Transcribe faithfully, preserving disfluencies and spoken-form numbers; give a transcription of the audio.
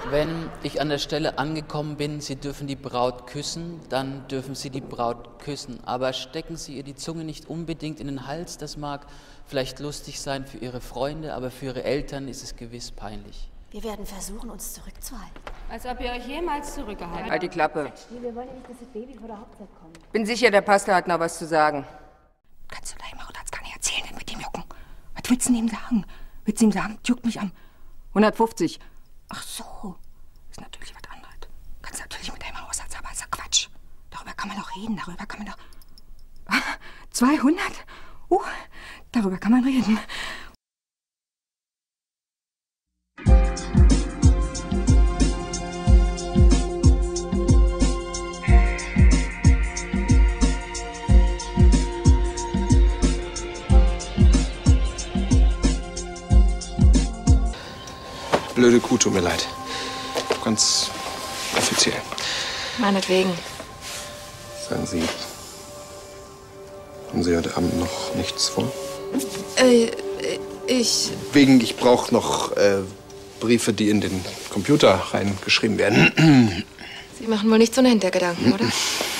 Wenn ich an der Stelle angekommen bin, Sie dürfen die Braut küssen, dann dürfen Sie die Braut küssen. Aber stecken Sie ihr die Zunge nicht unbedingt in den Hals. Das mag vielleicht lustig sein für Ihre Freunde, aber für Ihre Eltern ist es gewiss peinlich. Wir werden versuchen, uns zurückzuhalten. Als ob ihr euch jemals zurückgehalten habt. Halt die Klappe. Nee, wir wollen ja nicht, dass das Baby vor der Hochzeit kommt. Bin sicher, der Pastor hat noch was zu sagen. Kannst du deinem Hautarzt gar nicht erzählen, denn mit dem Jucken. Was willst du ihm sagen? Willst du ihm sagen, juckt mich am... hundertfünfzig. Ach so, ist natürlich was anderes. Kannst natürlich mit deinem Hausarzt, aber ist ja Quatsch. Darüber kann man doch reden, darüber kann man doch... zweihundert? Uh, darüber kann man reden. Blöde Kuh, tut mir leid. Ganz offiziell. Meinetwegen. Sagen Sie, haben Sie heute Abend noch nichts vor? Äh, ich... Wegen, ich brauche noch äh, Briefe, die in den Computer reingeschrieben werden. Sie machen wohl nicht so einen Hintergedanken, oder?